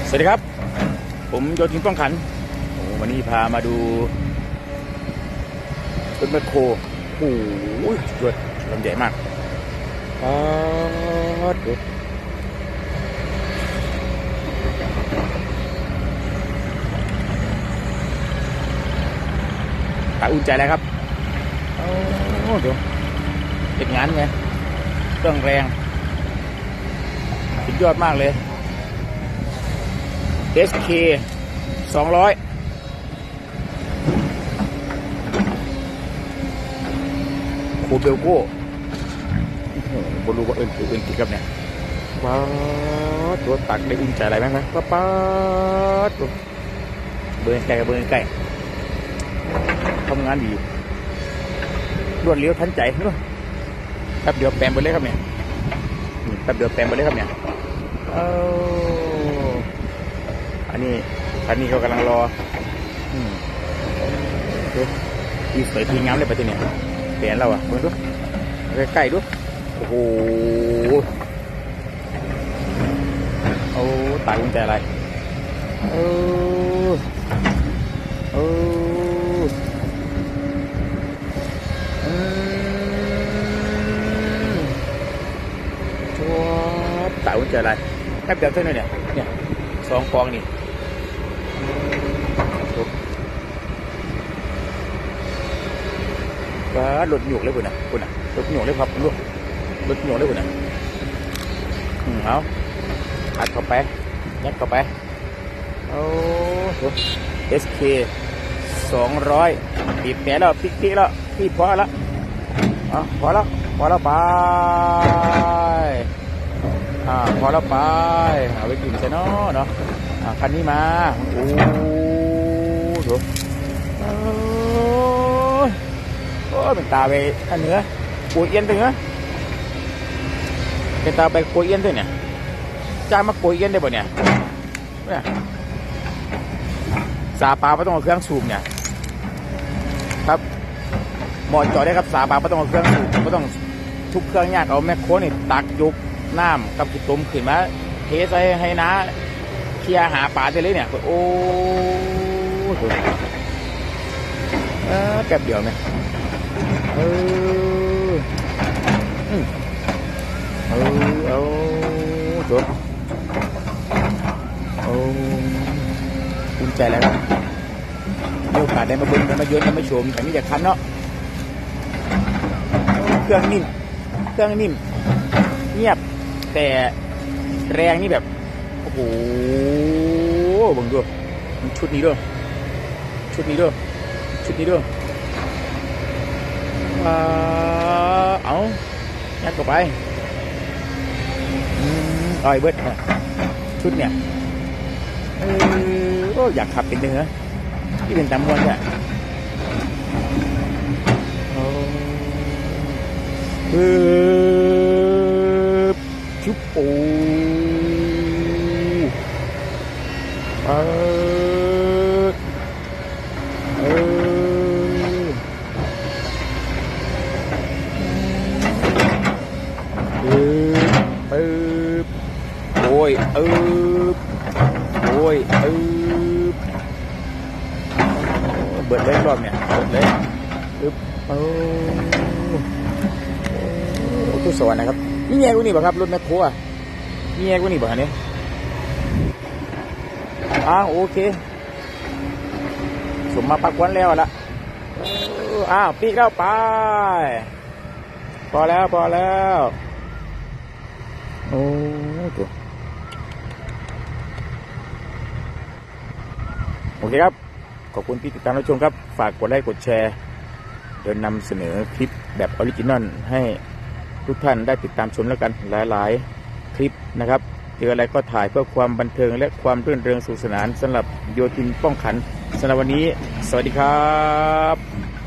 สวัสดีครับผมโยธินป้องขันวันนี้พามาดูรถแมคโครโอ้โหรถลำใหญ่มากดูตาอุ่นใจแล้วครับดูเป็นงานไงเครื่องแรงสุดยอดมากเลย SK 200โคเบลโก้บนรู้ว่าเอิญกี่ครับเนี่ยป๊าดตัวตักได้อุ่นใจอะไรไหมครับป๊าดเบิร์นไก่ทำงานดีรวดเร็วทันใจนู้นแป๊บเดียวแปลงไปเลยครับเนี่ยแป๊บเดียวแปลงไปเลยครับเนี่ยอันนี้เขากำลังรอทีสวยทีงามเลยไปทีเนี่ยเปลี่ยนเราอ่ะมึงดูใกล้ๆดูโอ้โหเอาตายกุญแจอะไรตายกุญแจอะไรแค่เดียวเท่านั้นเนี่ยสองกองนี่ก็รถหยวกเลยคุณน่ะรถหยวกเลยครับลูกรถหยวกเลยคุณน่ะเอาอัดเข้าไปยัดเข้าไปSK 200ปิดแผลแล้วปิดแล้วพี่พอแล้วพอแล้วไปพอแล้วไปเอาไปกินใช่เนาะคันนี้มาโอ้ดูเป็นตาไปอันเหนือปูเอียนตึงนะเป็นตาไปปูเอียนตึงเนี่ยจ้ามาปูเอียนได้ป่ะเนี่ยสาปลาไม่ต้องเอาเครื่องสูบเนี่ยครับหมอจอดได้ครับสาปลาไม่ต้องเอาเครื่องสูบไม่ต้องทุกเครื่องยากเอาแมคโครนี่ตักยุกน้ำกับขี้ต้มขึ้นมาเทใส่ให้น้าเคลียร์หาปลาได้เลยเนี่ยโอ้แป๊บเดียวไหมจบอุ่นใจแล้วครับมีโอกาสได้มาบึงได้มาเยือนได้มาชมแต่นี่จะคันเนาะเครื่องนิ่มเงียบแต่แรงนี่แบบโอ้โหบังดูชุดนี้ด้วยเอายัดเข้าไปอ้อยเบิดชุดเนี่ยอยากขับเป็นเนื้อที่เป็นตามวนเนี่ยชุบปูเบิดเลยรอบเนี่ยเบิดเลยทุกสวรรค์นะครับนี่แง่กูนี่ป่ะครับรถแมคโครนี่แง่กูนี่ป่ะเนี่ยโอเคสมมาปักวันแล้วละปีกเข้าไปพอแล้วโอ้ตัวโอเคครับขอบคุณที่ติดตามรับชมครับฝากกดไลค์กดแชร์เดินนำเสนอคลิปแบบออริจินอลให้ทุกท่านได้ติดตามชมแล้วกันหลายๆคลิปนะครับเจออะไรก็ถ่ายเพื่อความบันเทิงและความรื่นเริงสนุกสนานสำหรับโยธินป้องขันสำหรับวันนี้สวัสดีครับ